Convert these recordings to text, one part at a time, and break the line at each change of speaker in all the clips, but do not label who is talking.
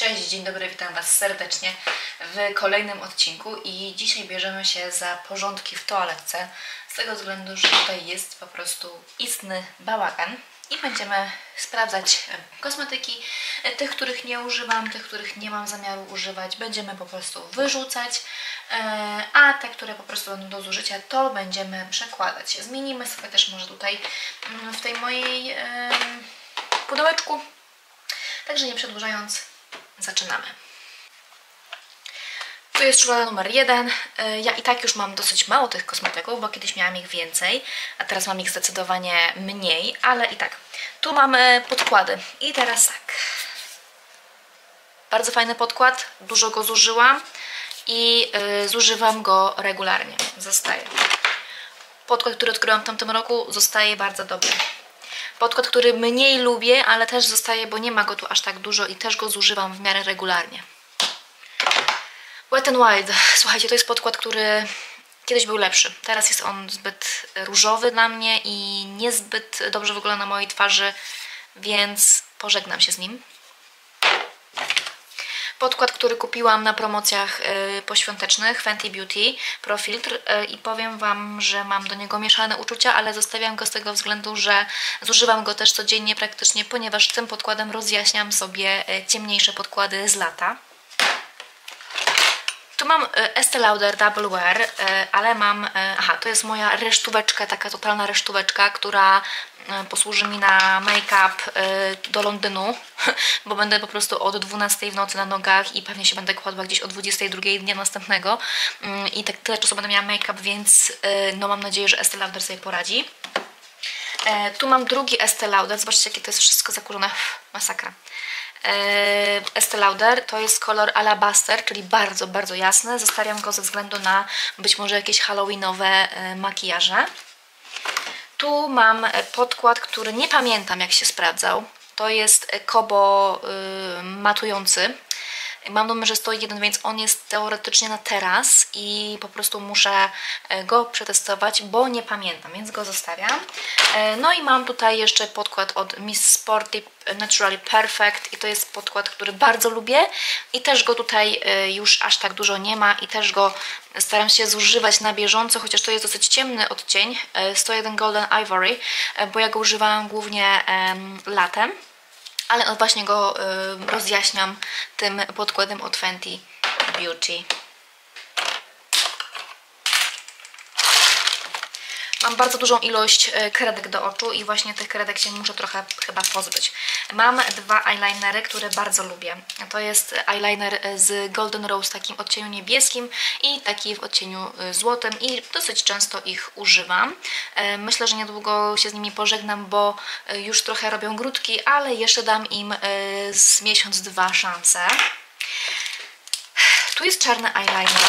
Cześć, dzień dobry, witam Was serdecznie w kolejnym odcinku i dzisiaj bierzemy się za porządki w toaletce z tego względu, że tutaj jest po prostu istny bałagan i będziemy sprawdzać kosmetyki, tych, których nie używam, tych, których nie mam zamiaru używać, będziemy po prostu wyrzucać, a te, które po prostu będą do zużycia, to będziemy przekładać. Zmienimy sobie też może tutaj w tej mojej pudełeczku, także nie przedłużając, zaczynamy. Tu jest szuflada numer 1. Ja i tak już mam dosyć mało tych kosmetyków, bo kiedyś miałam ich więcej, a teraz mam ich zdecydowanie mniej, ale i tak. Tu mamy podkłady i teraz tak. Bardzo fajny podkład, dużo go zużyłam i zużywam go regularnie. Zostaje. Podkład, który odkryłam w tamtym roku, zostaje bardzo dobry. Podkład, który mniej lubię, ale też zostaje, bo nie ma go tu aż tak dużo i też go zużywam w miarę regularnie. Wet n Wild. Słuchajcie, to jest podkład, który kiedyś był lepszy. Teraz jest on zbyt różowy dla mnie i niezbyt dobrze wygląda na mojej twarzy, więc pożegnam się z nim. Podkład, który kupiłam na promocjach poświątecznych, Fenty Beauty Pro Filtr i powiem Wam, że mam do niego mieszane uczucia, ale zostawiam go z tego względu, że zużywam go też codziennie praktycznie, ponieważ tym podkładem rozjaśniam sobie ciemniejsze podkłady z lata. Tu mam Estée Lauder Double Wear, ale mam, to jest moja resztóweczka, taka totalna resztóweczka, która posłuży mi na make-up do Londynu, bo będę po prostu od 12 w nocy na nogach i pewnie się będę kładła gdzieś o 22 dnia następnego i tak tyle czasu będę miała make-up, więc no mam nadzieję, że Estée Lauder sobie poradzi. Tu mam drugi Estée Lauder, zobaczcie jakie to jest wszystko zakurzone, masakra. Estée Lauder to jest kolor Alabaster, czyli bardzo, bardzo jasny. Zostawiam go ze względu na być może jakieś halloweenowe makijaże. Tu mam podkład, który nie pamiętam jak się sprawdzał. To jest Kobo matujący. Mam numer 101, więc on jest teoretycznie na teraz i po prostu muszę go przetestować, bo nie pamiętam, więc go zostawiam. No i mam tutaj jeszcze podkład od Miss Sporty Naturally Perfect i to jest podkład, który bardzo lubię i też go tutaj już aż tak dużo nie ma i też go staram się zużywać na bieżąco, chociaż to jest dosyć ciemny odcień, 101 Golden Ivory, bo ja go używałam głównie latem. Ale właśnie go rozjaśniam tym podkładem od Fenty Beauty. Mam bardzo dużą ilość kredek do oczu i właśnie tych kredek się muszę trochę chyba pozbyć. Mam dwa eyelinery, które bardzo lubię. To jest eyeliner z Golden Rose w takim odcieniu niebieskim i taki w odcieniu złotym i dosyć często ich używam. Myślę, że niedługo się z nimi pożegnam, bo już trochę robią grudki, ale jeszcze dam im z miesiąc, dwa szansę. Tu jest czarny eyeliner,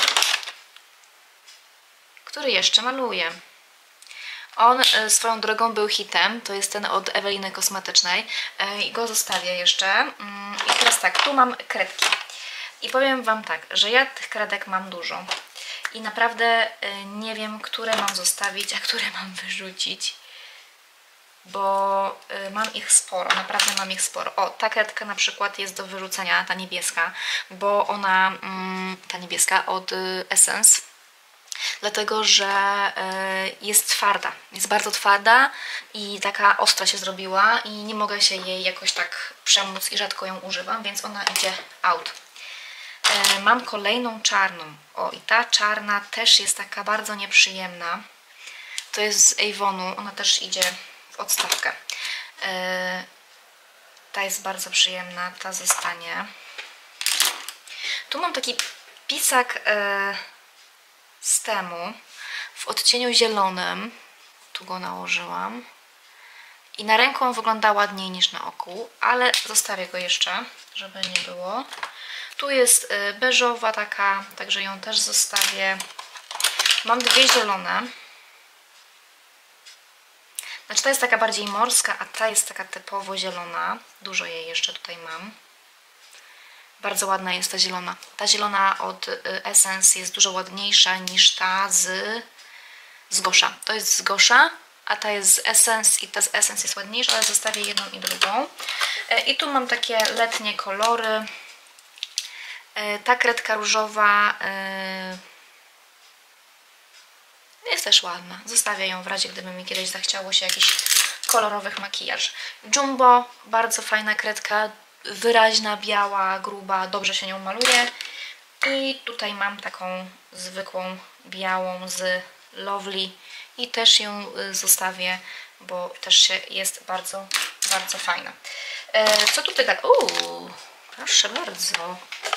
który jeszcze maluję. On swoją drogą był hitem, to jest ten od Eweliny Kosmetycznej i go zostawię jeszcze. I teraz tak, tu mam kredki i powiem Wam tak, że ja tych kredek mam dużo i naprawdę nie wiem, które mam zostawić, a które mam wyrzucić, bo mam ich sporo, naprawdę mam ich sporo. O, ta kredka na przykład jest do wyrzucenia, ta niebieska, bo ona, ta niebieska od Essence, dlatego, że jest twarda, jest bardzo twarda i taka ostra się zrobiła i nie mogę się jej jakoś tak przemóc i rzadko ją używam, więc ona idzie out. Mam kolejną czarną, o i ta czarna też jest taka bardzo nieprzyjemna, to jest z Avonu, ona też idzie w odstawkę. Ta jest bardzo przyjemna, ta zostanie. Tu mam taki pisak z Temu w odcieniu zielonym, tu go nałożyłam i na ręku on wygląda ładniej niż na oku, ale zostawię go jeszcze, żeby nie było. Tu jest beżowa taka, także ją też zostawię. Mam dwie zielone, znaczy ta jest taka bardziej morska, a ta jest taka typowo zielona, dużo jej jeszcze tutaj mam. Bardzo ładna jest ta zielona. Ta zielona od Essence jest dużo ładniejsza niż ta z Gosha. To jest z Gosha, a ta jest z Essence i ta z Essence jest ładniejsza, ale zostawię jedną i drugą. I tu mam takie letnie kolory. Ta kredka różowa jest też ładna. Zostawię ją w razie, gdyby mi kiedyś zachciało się jakichś kolorowych makijaży. Jumbo, bardzo fajna kredka, wyraźna, biała, gruba, dobrze się nią maluje. I tutaj mam taką zwykłą, białą z Lovely i też ją zostawię, bo też jest bardzo, bardzo fajna. Co tutaj tak? Proszę bardzo.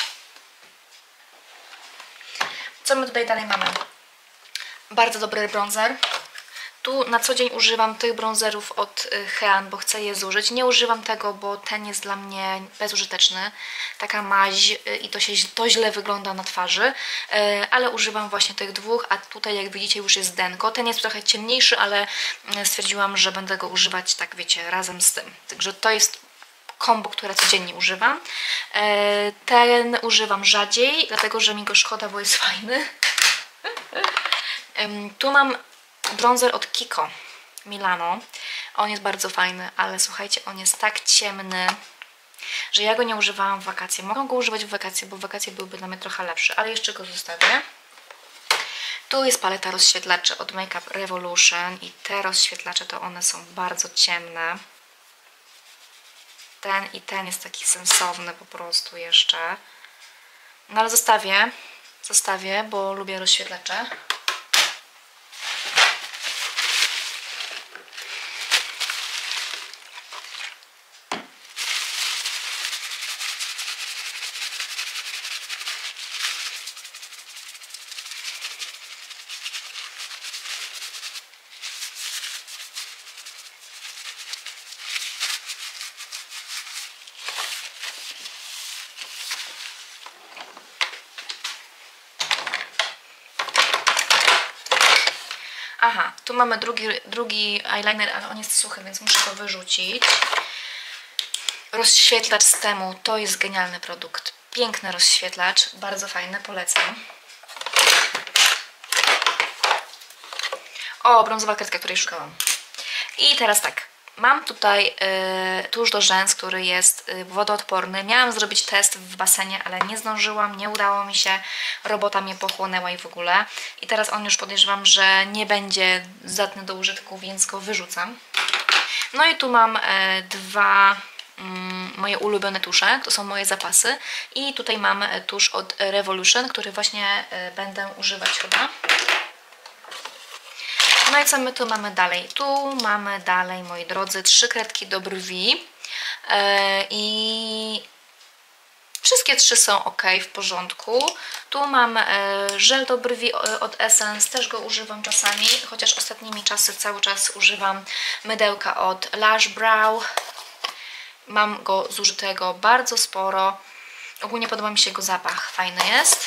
Co my tutaj dalej mamy? Bardzo dobry bronzer. Tu na co dzień używam tych bronzerów od Hean, bo chcę je zużyć. Nie używam tego, bo ten jest dla mnie bezużyteczny. Taka maź i to źle wygląda na twarzy. Ale używam właśnie tych dwóch, a tutaj jak widzicie już jest Denko. Ten jest trochę ciemniejszy, ale stwierdziłam, że będę go używać, tak wiecie, razem z tym. Także to jest kombo, które codziennie używam. Ten używam rzadziej, dlatego że mi go szkoda, bo jest fajny. Tu mam bronzer od Kiko Milano. On jest bardzo fajny, ale słuchajcie, on jest tak ciemny, że ja go nie używałam w wakacje. Mogę go używać w wakacje, bo w wakacje byłby dla mnie trochę lepszy, ale jeszcze go zostawię. Tu jest paleta rozświetlaczy od Make Up Revolution i te rozświetlacze to one są bardzo ciemne. Ten i ten jest taki sensowny po prostu jeszcze. No ale zostawię, bo lubię rozświetlacze. Aha, tu mamy drugi eyeliner, ale on jest suchy, więc muszę go wyrzucić. Rozświetlacz z Temu, to jest genialny produkt. Piękny rozświetlacz, bardzo fajny, polecam. O, brązowa kredka, której szukałam. I teraz tak, mam tutaj tusz do rzęs, który jest wodoodporny. Miałam zrobić test w basenie, ale nie zdążyłam, nie udało mi się. Robota mnie pochłonęła i w ogóle. I teraz on już podejrzewam, że nie będzie zdatny do użytku, więc go wyrzucam. No i tu mam dwa moje ulubione tusze, to są moje zapasy. I tutaj mam tusz od Revolution, który właśnie będę używać chyba. No i co my tu mamy dalej? Tu mamy dalej, moi drodzy, 3 kredki do brwi i wszystkie 3 są ok, w porządku. Tu mam żel do brwi od Essence, też go używam czasami, chociaż ostatnimi czasy cały czas używam mydełka od Lush Brow. Mam go zużytego bardzo sporo. Ogólnie podoba mi się jego zapach, fajny jest.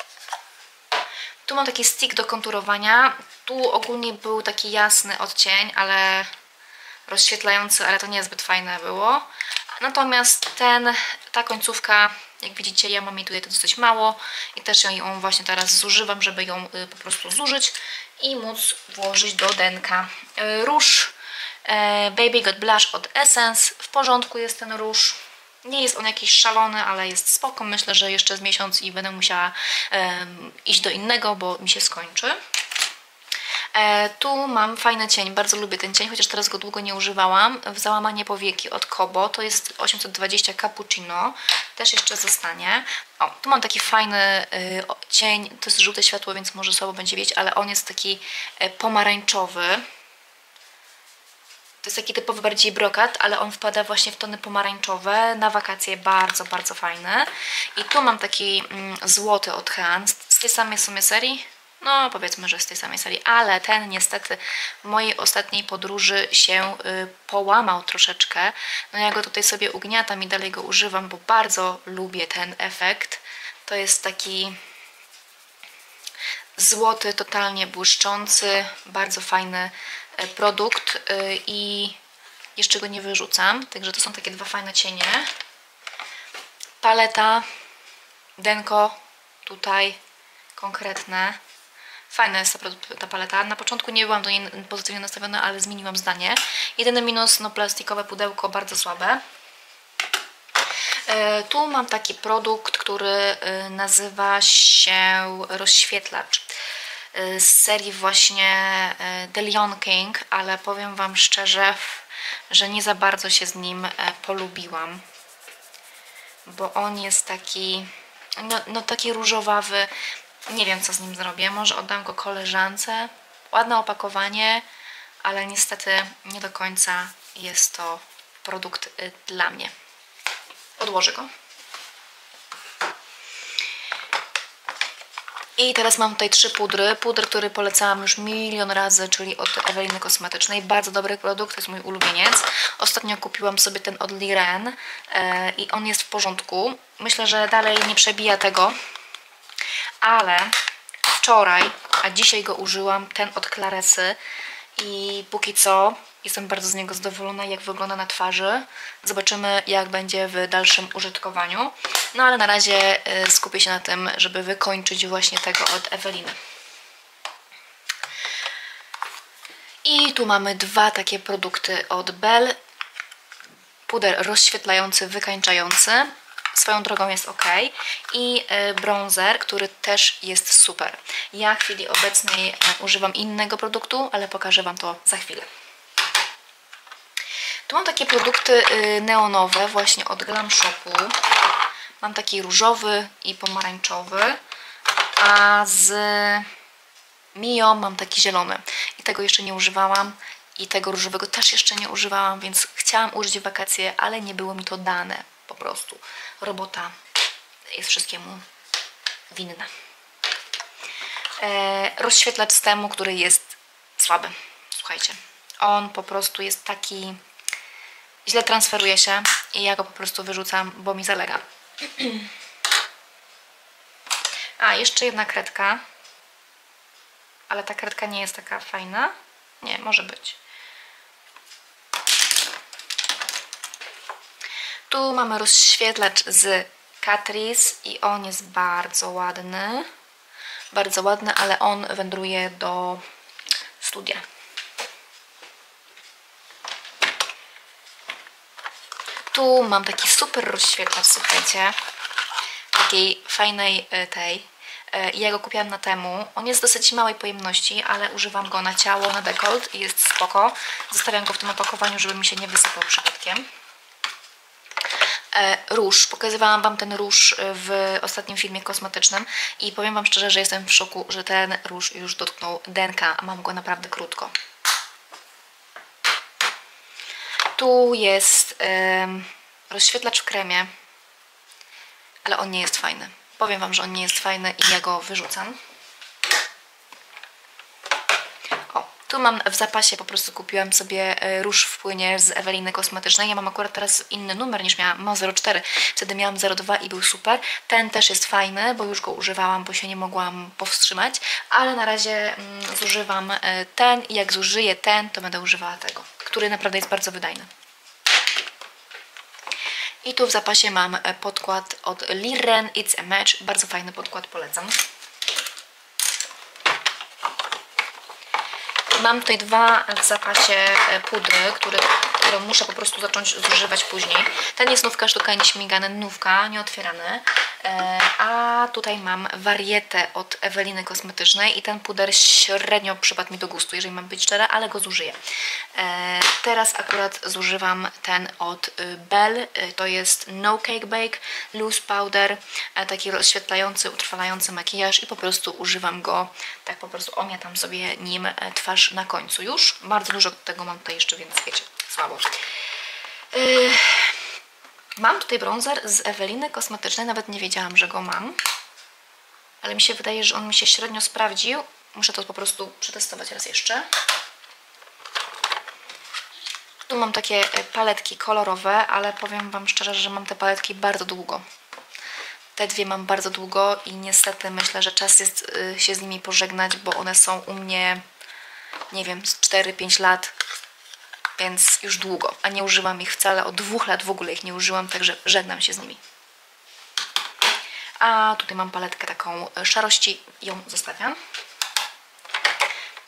Tu mam taki stick do konturowania. Tu ogólnie był taki jasny odcień, ale rozświetlający, ale to niezbyt fajne było. Natomiast ta końcówka, jak widzicie, ja mam jej tutaj to dosyć mało i też ją właśnie teraz zużywam, żeby ją po prostu zużyć i móc włożyć do denka. Róż Baby Got Blush od Essence. W porządku jest ten róż. Nie jest on jakiś szalony, ale jest spoko. Myślę, że jeszcze z miesiąc i będę musiała iść do innego, bo mi się skończy. Tu mam fajny cień, bardzo lubię ten cień, chociaż teraz go długo nie używałam. W załamanie powieki od Kobo, to jest 820 Cappuccino, też jeszcze zostanie. O, tu mam taki fajny cień, to jest żółte światło, więc może słabo będzie wiedzieć, ale on jest taki pomarańczowy. To jest taki typowy bardziej brokat, ale on wpada właśnie w tony pomarańczowe. Na wakacje bardzo, bardzo fajny. I tu mam taki złoty od Hean z tej samej sumie serii. No powiedzmy, że z tej samej serii, ale ten niestety w mojej ostatniej podróży się połamał troszeczkę. No ja go tutaj sobie ugniatam i dalej go używam, bo bardzo lubię ten efekt. To jest taki złoty, totalnie błyszczący, bardzo fajny produkt i jeszcze go nie wyrzucam, także to są takie dwa fajne cienie. Paleta Denko tutaj konkretne Fajna jest ta paleta. Na początku nie byłam do niej pozytywnie nastawiona, ale zmieniłam zdanie. Jedyny minus, no plastikowe pudełko, bardzo słabe. Tu mam taki produkt, który nazywa się rozświetlacz z serii właśnie The Lion King, ale powiem Wam szczerze, że nie za bardzo się z nim polubiłam, bo on jest taki, no taki różowawy. Nie wiem, co z nim zrobię. Może oddam go koleżance. Ładne opakowanie, ale niestety nie do końca jest to produkt dla mnie. Odłożę go. I teraz mam tutaj 3 pudry. Puder, który polecałam już milion razy, czyli od Eweliny Kosmetycznej. Bardzo dobry produkt, to jest mój ulubieniec. Ostatnio kupiłam sobie ten od Liren i on jest w porządku. Myślę, że dalej nie przebija tego, ale wczoraj, a dzisiaj go użyłam, ten od Claresy i póki co jestem bardzo z niego zadowolona, jak wygląda na twarzy. Zobaczymy, jak będzie w dalszym użytkowaniu. No ale na razie skupię się na tym, żeby wykończyć właśnie tego od Eweliny. I tu mamy 2 takie produkty od Belle. Puder rozświetlający, wykańczający. Swoją drogą jest ok. I bronzer, który też jest super. Ja w chwili obecnej używam innego produktu, ale pokażę Wam to za chwilę. Tu mam takie produkty neonowe właśnie od Glam Shopu. Mam taki różowy i pomarańczowy, a z Mio mam taki zielony. I tego jeszcze nie używałam i tego różowego też jeszcze nie używałam, więc chciałam użyć w wakacje, ale nie było mi to dane. Po prostu robota jest wszystkiemu winna. Rozświetlacz z temu, który jest słaby. Słuchajcie, on po prostu jest taki... Źle transferuje się i ja go po prostu wyrzucam, bo mi zalega. A, jeszcze jedna kredka. Ale ta kredka nie jest taka fajna. Nie, może być. Tu mamy rozświetlacz z Catrice i on jest bardzo ładny. Bardzo ładny, ale on wędruje do studia. Tu mam taki super rozświetlacz, słuchajcie. Takiej fajnej tej. Ja go kupiłam na Temu. On jest dosyć małej pojemności, ale używam go na ciało, na dekolt i jest spoko. Zostawiam go w tym opakowaniu, żeby mi się nie wysypał przypadkiem. Róż. Pokazywałam Wam ten róż w ostatnim filmie kosmetycznym i powiem Wam szczerze, że jestem w szoku, że ten róż już dotknął denka, a mam go naprawdę krótko. Tu jest rozświetlacz w kremie, ale on nie jest fajny. Powiem Wam, że on nie jest fajny i ja go wyrzucam. O, tu mam w zapasie, po prostu kupiłam sobie róż w płynie z Eweliny Kosmetycznej. Ja mam akurat teraz inny numer niż miałam, mam 0,4, wtedy miałam 0,2 i był super. Ten też jest fajny, bo już go używałam, bo się nie mogłam powstrzymać, ale na razie zużywam ten i jak zużyję ten, to będę używała tego, który naprawdę jest bardzo wydajny. I tu w zapasie mam podkład od Liren It's a Match. Bardzo fajny podkład, polecam. Mam tutaj 2 w zapasie pudry, które muszę po prostu zacząć zużywać później. Ten jest nówka sztuka nieśmigany, nówka, nieotwierany. A tutaj mam warietę od Eweliny Kosmetycznej i ten puder średnio przypadł mi do gustu, jeżeli mam być szczera, ale go zużyję. Teraz akurat zużywam ten od Belle, to jest No Cake Bake Loose Powder, taki rozświetlający, utrwalający makijaż i po prostu używam go, tak po prostu omiatam sobie nim twarz na końcu już. Bardzo dużo tego mam tutaj jeszcze, więc wiecie, słabo. Mam tutaj bronzer z Eweliny Kosmetycznej, nawet nie wiedziałam, że go mam, ale mi się wydaje, że on mi się średnio sprawdził. Muszę to po prostu przetestować raz jeszcze. Tu mam takie paletki kolorowe, ale powiem Wam szczerze, że mam te paletki bardzo długo. Te 2 mam bardzo długo i niestety myślę, że czas jest się z nimi pożegnać, bo one są u mnie, nie wiem, z 4-5 lat. Więc już długo, a nie używam ich wcale, od 2 lat w ogóle ich nie użyłam, także żegnam się z nimi. A tutaj mam paletkę taką szarości, ją zostawiam.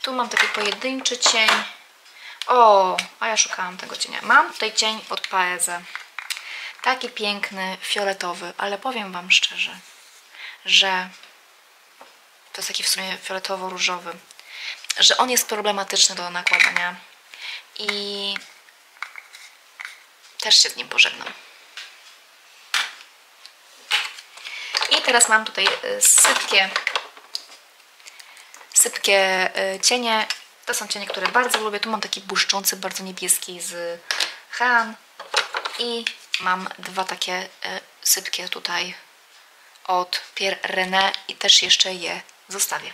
Tu mam taki pojedynczy cień. O, a ja szukałam tego cienia. Mam tutaj cień od Paese. Taki piękny, fioletowy, ale powiem Wam szczerze, że to jest taki w sumie fioletowo-różowy, że on jest problematyczny do nakładania i też się z nim pożegnam. I teraz mam tutaj sypkie cienie. To są cienie, które bardzo lubię. Tu mam taki błyszczący, bardzo niebieski z Han i mam dwa takie sypkie tutaj od Pierre René i też jeszcze je zostawię.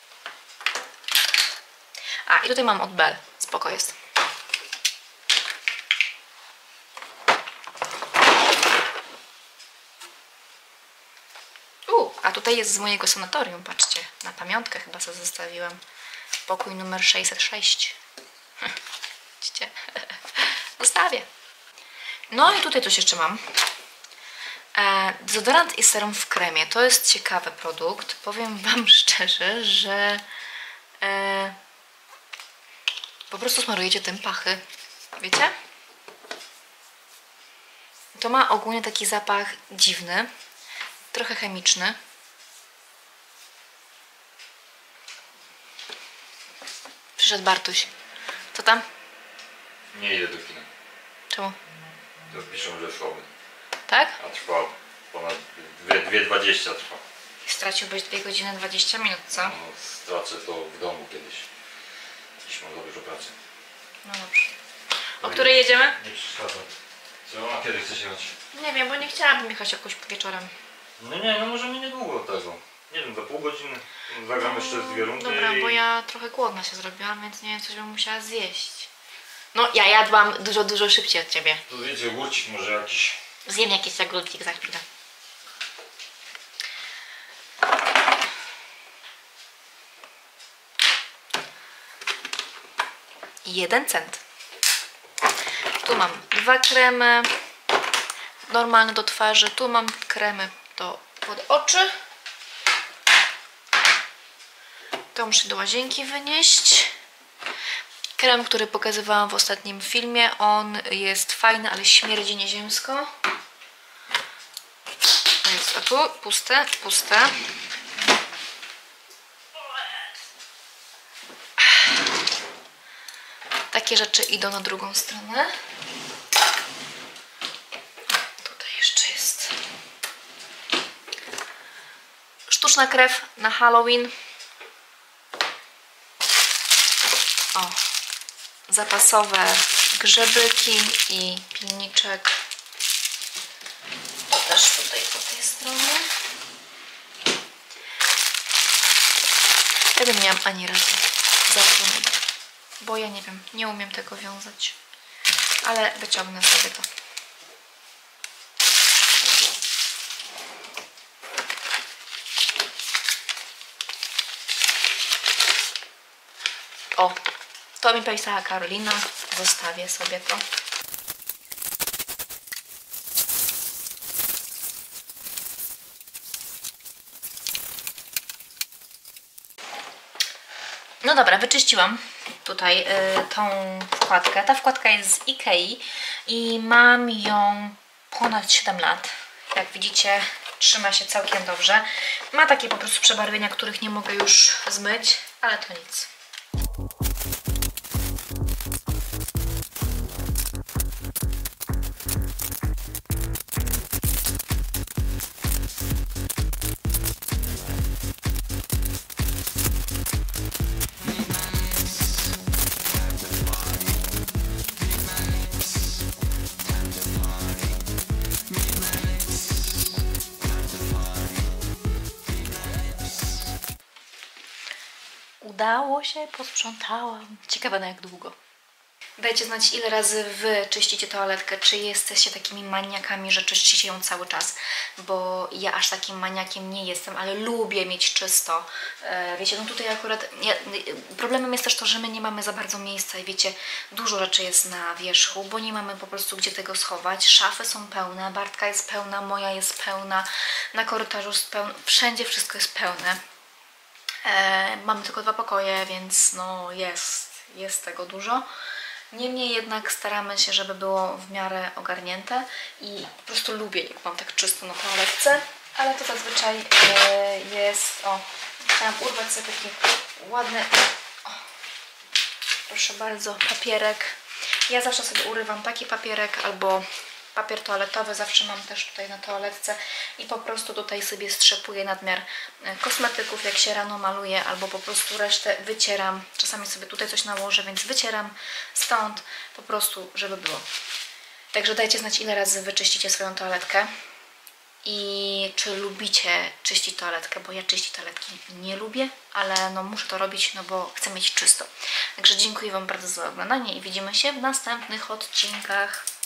A i tutaj mam od Belle. Spoko jest. A tutaj jest z mojego sanatorium, patrzcie. Na pamiątkę chyba sobie zostawiłam. Pokój numer 606. Widzicie? Zostawię. No i tutaj coś jeszcze mam. Dezodorant i serum w kremie. To jest ciekawy produkt. Powiem Wam szczerze, że po prostu smarujecie tym pachy. Wiecie? To ma ogólnie taki zapach dziwny. Trochę chemiczny. Przyszedł Bartuś. Co tam?
Nie idę do kina.
Czemu?
To piszą, że słaby.
Tak?
A trwa ponad 2,20 trwa.
Straciłbyś 2 godziny 20 minut, co?
No, stracę to w domu kiedyś. Dziś mam za dużo pracy.
No dobrze. O której jedziemy?
Nie przeszkadza. Co? A kiedy chcesz jechać?
Nie wiem, bo nie chciałabym jechać jakoś wieczorem.
No możemy niedługo tego. Nie wiem, za pół godziny. Zagram jeszcze 2 rundy.
Dobra, bo ja trochę głodna się zrobiłam, więc nie wiem, coś bym musiała zjeść. No, ja jadłam dużo szybciej od ciebie.
To wiecie, ogórcik może jakiś.
Zjem jakiś jagódzik za chwilę. Jeden cent. Tu mam 2 kremy normalne do twarzy. Tu mam kremy pod oczy. To muszę do łazienki wynieść. Krem, który pokazywałam w ostatnim filmie, on jest fajny, ale śmierdzi nieziemsko. A tu puste. Takie rzeczy idą na drugą stronę. Tutaj jeszcze jest sztuczna krew na Halloween. O, zapasowe grzebyki i pilniczek. To też tutaj po tej stronie. Tego nie miałam ani razu założonego, bo ja nie wiem, nie umiem tego wiązać, ale wyciągnę sobie to. O, to mi pisała Karolina, zostawię sobie to. No dobra, wyczyściłam tutaj tą wkładkę. Ta wkładka jest z Ikei i mam ją ponad 7 lat. Jak widzicie, trzyma się całkiem dobrze. Ma takie po prostu przebarwienia, których nie mogę już zmyć, ale to nic. Udało się, posprzątałam. Ciekawe na jak długo. Dajcie znać, ile razy wy czyścicie toaletkę, czy jesteście takimi maniakami, że czyścicie ją cały czas, bo ja aż takim maniakiem nie jestem, ale lubię mieć czysto. Wiecie, no tutaj akurat problemem jest też to, że my nie mamy za bardzo miejsca i wiecie, dużo rzeczy jest na wierzchu, bo nie mamy po prostu gdzie tego schować. Szafy są pełne, Bartka jest pełna, moja jest pełna, na korytarzu jest pełna, wszędzie wszystko jest pełne. Mamy tylko 2 pokoje, więc no jest tego dużo. Niemniej jednak staramy się, żeby było w miarę ogarnięte i po prostu lubię, jak mam tak czysto na toaletce, ale to zazwyczaj jest, chciałam urwać sobie taki ładny, proszę bardzo, papierek. Ja zawsze sobie urywam taki papierek albo papier toaletowy, zawsze mam też tutaj na toaletce i po prostu tutaj sobie strzepuję nadmiar kosmetyków, jak się rano maluję, albo po prostu resztę wycieram. Czasami sobie tutaj coś nałożę, więc wycieram stąd po prostu, żeby było. Także dajcie znać, ile razy wyczyścicie swoją toaletkę i czy lubicie czyścić toaletkę, bo ja czyścić toaletki nie lubię, ale no muszę to robić, no bo chcę mieć czysto. Także dziękuję Wam bardzo za oglądanie i widzimy się w następnych odcinkach.